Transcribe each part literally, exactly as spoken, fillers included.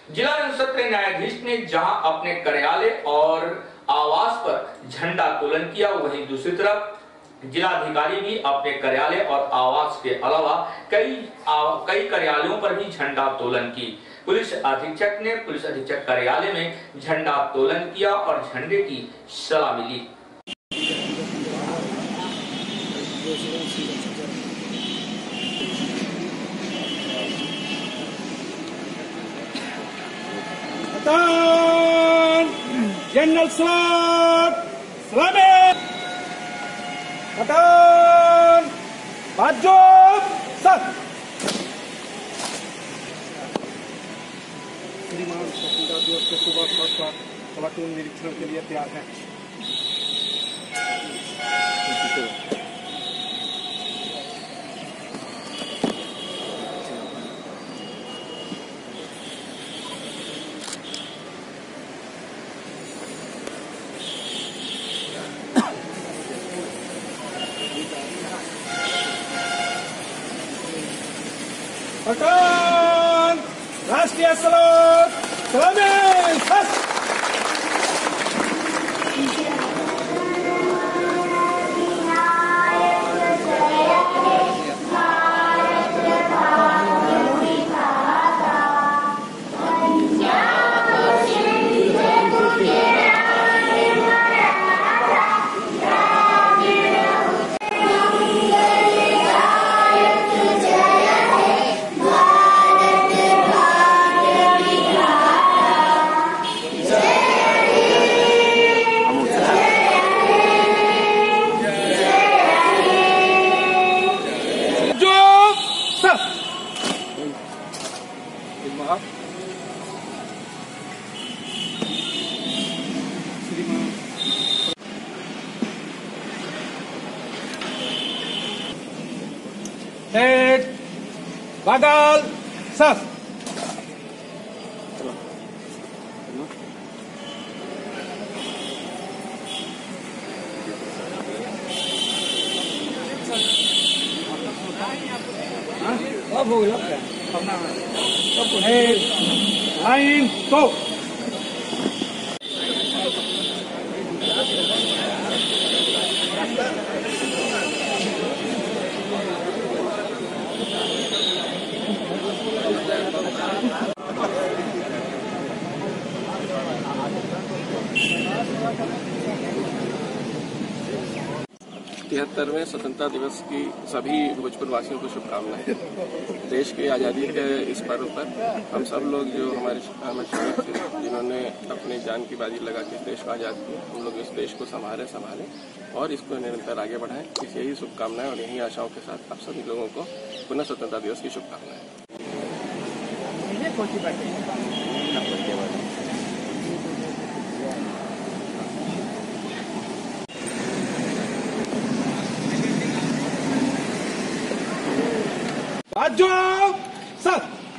जिला एवं सत्र न्यायाधीश ने जहां अपने कार्यालय और आवास पर झंडा तोलन किया, वहीं दूसरी तरफ जिलाधिकारी भी अपने कार्यालय और आवास के अलावा कई कई कार्यालयों पर भी झंडा तोलन की। पुलिस अधीक्षक ने पुलिस अधीक्षक कार्यालय में झंडा तोलन किया और झंडे की सलामी ली। जनरल सलाम सलामी पठान बाजू सर श्रीमान स्वतंत्रता दिवस के शुभ अवसर पर प्लाटून निरीक्षण के लिए तैयार है। पठान राष्ट्रीय सलाम सलामी हेड बागल सर अब हो गया हेड लाइन तो तिहत्तरवें स्वतंत्रता दिवस की सभी भोजपुर वासियों को शुभकामनाएं। देश की आज़ादी के इस पर्व पर हम सब लोग जो हमारे हमारे शहीद थे, जिन्होंने अपनी जान की बाजी लगा के देश को आज़ाद किया, हम लोग इस देश को संभाले संभालें और इसको निरंतर आगे बढ़ाएं। इस यही शुभकामनाएं और यही आशाओं के साथ आप सभी लोगों को पुनः स्वतंत्रता दिवस की शुभकामनाएं। बाजू सर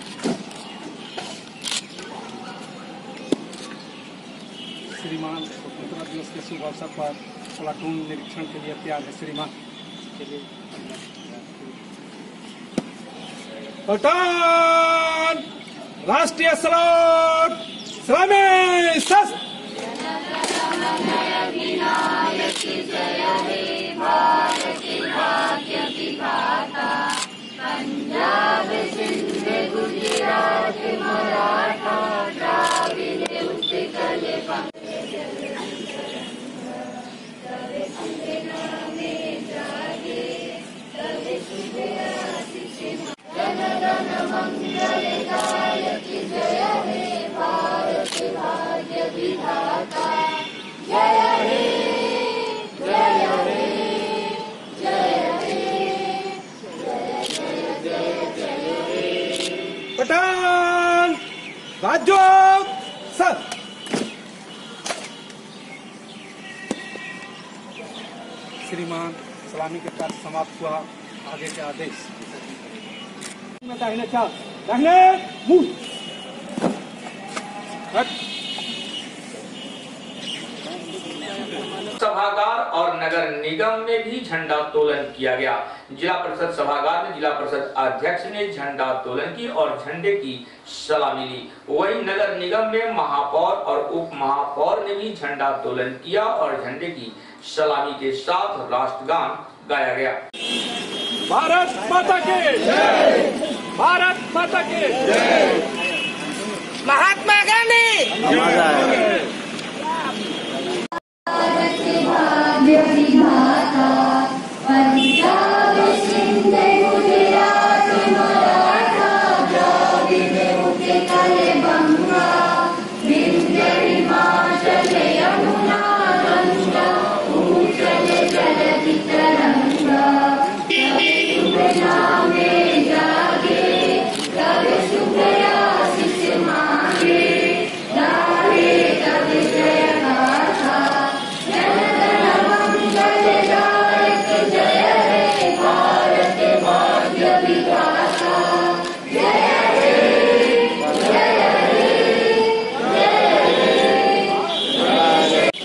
श्रीमान स्वतंत्रता दिवस के शुभ अवसर पर प्लाटून निरीक्षण के लिए तैयार है। श्रीमान पठान राष्ट्रीय सलाम सलामी सर पंजाब सिंध गुजरात मराठा द्राविड़ उत्कल जन गण मंगल गायक जय हे भारत भाग्य विधाता जय हे जय हे पठान बाजू सर श्रीमान सलामी के कार्य समाप्त हुआ। आगे के आदेश में दाहिने चाल दाहिने मुंह सभागार और नगर निगम में भी झंडा तोलन किया गया। जिला परिषद सभागार में जिला परिषद अध्यक्ष ने झंडा तोलन की और झंडे की सलामी ली। वहीं नगर निगम में महापौर और उप महापौर ने भी झंडा तोलन किया और झंडे की सलामी के साथ राष्ट्रगान गाया गया। भारत माता की जय, भारत माता की जय, महात्मा गांधी भाग्य विधाता, पंजाब सिंध गुजरात मराठा द्राविड़ उत्कल गंगा विंध्य हिमाचल यमुना गंगा उच्चल जलधि तरंगा। कभी शुभ नामे जागे, कभी शुभ आशीष मांगे, गावे तब जय गाथा। जन गण मंगलदायक जय हे भारत भाग्य विधाता। जय हे जय हे जय हे।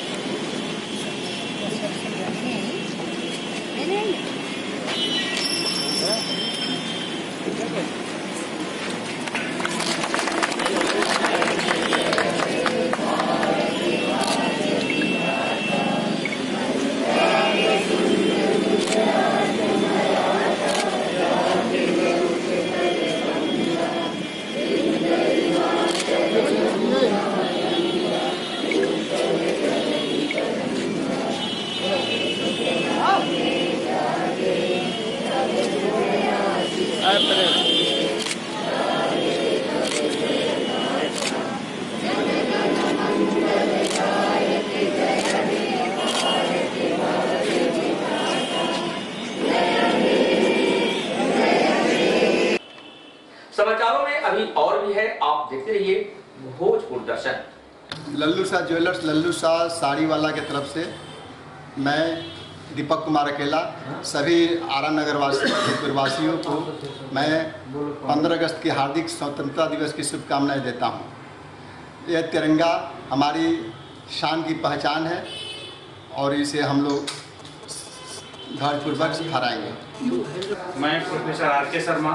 समाचारों में अभी और भी है, आप देखते रहिए भोजपुर दर्शन। लल्लू शाह ज्वेलर्स, लल्लू शाह साड़ी वाला के तरफ से मैं दीपक कुमार अकेला सभी आरा नगर वासी भोजपुर वासियों को मैं पंद्रह अगस्त की हार्दिक स्वतंत्रता दिवस की शुभकामनाएं देता हूं। यह तिरंगा हमारी शान की पहचान है और इसे हम लोग धैर्यपूर्वक फहराएंगे। मैं प्रोफेसर आर के शर्मा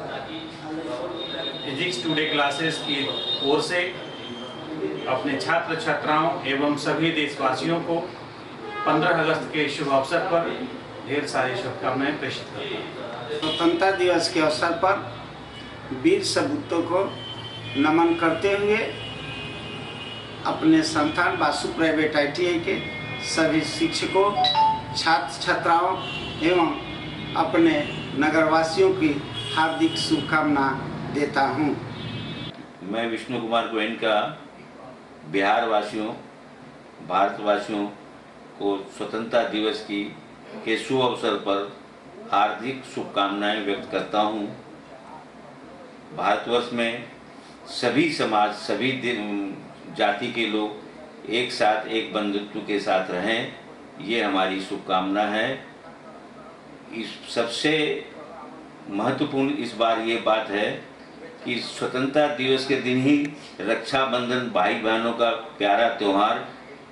फिजिक्स टुडे क्लासेस की ओर से अपने छात्र छात्राओं एवं सभी देशवासियों को पंद्रह अगस्त के शुभ अवसर पर ढेर सारी शुभकामनाएं प्रेषित करता हूँ। स्वतंत्रता दिवस के अवसर पर वीर सपूतों को नमन करते हुए अपने संस्थान Basu private I T I के सभी शिक्षकों, छात्र छात्राओं एवं अपने नगरवासियों की हार्दिक शुभकामना देता हूँ। मैं विष्णु कुमार गोयनका बिहार वासियों, भारतवासियों को स्वतंत्रता दिवस की के शुभ अवसर पर हार्दिक शुभकामनाएं व्यक्त करता हूँ। भारतवर्ष में सभी समाज, सभी जाति के लोग एक साथ एक बंधुत्व के साथ रहें, ये हमारी शुभकामना है। इस सबसे महत्वपूर्ण इस बार ये बात है कि स्वतंत्रता दिवस के दिन ही रक्षाबंधन भाई बहनों का प्यारा त्यौहार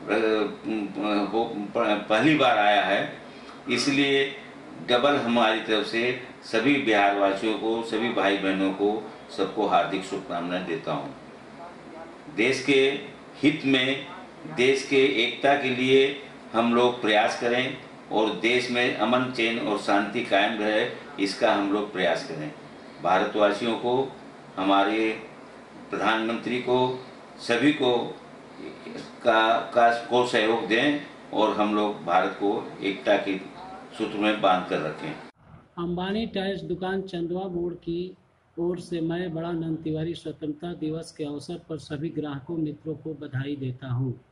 पहली बार आया है, इसलिए डबल हमारी तरफ से सभी बिहार वासियों को, सभी भाई बहनों को, सबको हार्दिक शुभकामनाएं देता हूं। देश के हित में, देश के एकता के लिए हम लोग प्रयास करें और देश में अमन, चैन और शांति कायम रहे, इसका हम लोग प्रयास करें। भारतवासियों को, हमारे प्रधानमंत्री को, सभी को का, का को सहयोग दें और हम लोग भारत को एकता के सूत्र में बांध कर रखें। अंबानी टाइल्स दुकान चंदवा मोड़ की ओर से मैं बड़ा नंद तिवारी स्वतंत्रता दिवस के अवसर पर सभी ग्राहकों मित्रों को बधाई देता हूं।